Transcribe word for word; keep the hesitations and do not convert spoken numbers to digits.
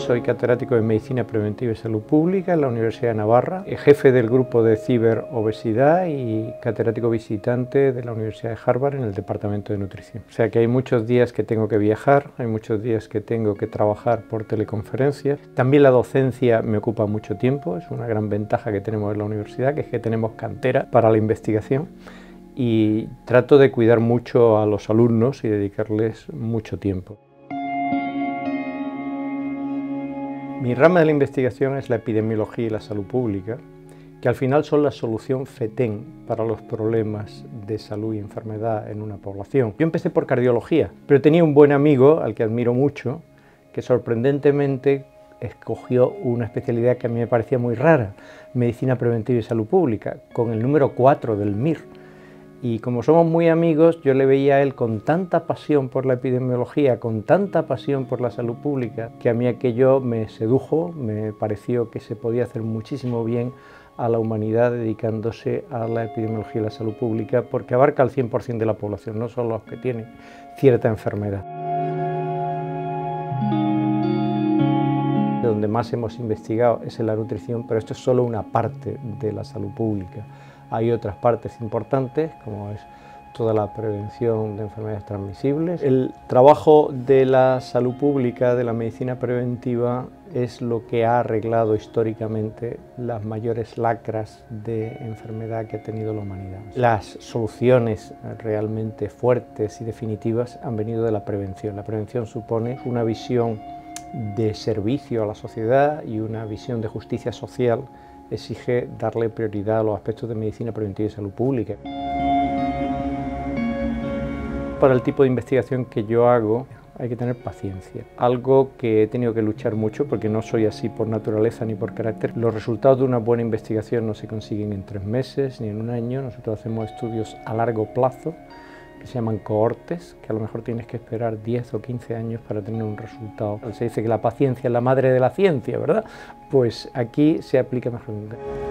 soy catedrático de Medicina Preventiva y Salud Pública en la Universidad de Navarra, jefe del grupo de ciberobesidad y catedrático visitante de la Universidad de Harvard en el Departamento de Nutrición. O sea que hay muchos días que tengo que viajar, hay muchos días que tengo que trabajar por teleconferencias. También la docencia me ocupa mucho tiempo, es una gran ventaja que tenemos en la universidad, que es que tenemos cantera para la investigación. Y trato de cuidar mucho a los alumnos y dedicarles mucho tiempo. Mi rama de la investigación es la epidemiología y la salud pública, que al final son la solución FETEN para los problemas de salud y enfermedad en una población. Yo empecé por cardiología, pero tenía un buen amigo, al que admiro mucho, que sorprendentemente escogió una especialidad que a mí me parecía muy rara, Medicina Preventiva y Salud Pública, con el número cuatro del M I R. Y como somos muy amigos, yo le veía a él con tanta pasión por la epidemiología, con tanta pasión por la salud pública, que a mí aquello me sedujo, me pareció que se podía hacer muchísimo bien a la humanidad dedicándose a la epidemiología y la salud pública, porque abarca al cien por cien de la población, no solo los que tienen cierta enfermedad. Donde más hemos investigado es en la nutrición, pero esto es solo una parte de la salud pública. Hay otras partes importantes, como es toda la prevención de enfermedades transmisibles. El trabajo de la salud pública, de la medicina preventiva, es lo que ha arreglado históricamente las mayores lacras de enfermedad que ha tenido la humanidad. Las soluciones realmente fuertes y definitivas han venido de la prevención. La prevención supone una visión de servicio a la sociedad y una visión de justicia social. Exige darle prioridad a los aspectos de medicina preventiva y salud pública. Para el tipo de investigación que yo hago hay que tener paciencia, algo que he tenido que luchar mucho porque no soy así por naturaleza ni por carácter. Los resultados de una buena investigación no se consiguen en tres meses ni en un año. Nosotros hacemos estudios a largo plazo que se llaman cohortes, que a lo mejor tienes que esperar diez o quince años para tener un resultado. Se dice que la paciencia es la madre de la ciencia, ¿verdad? Pues aquí se aplica mejor.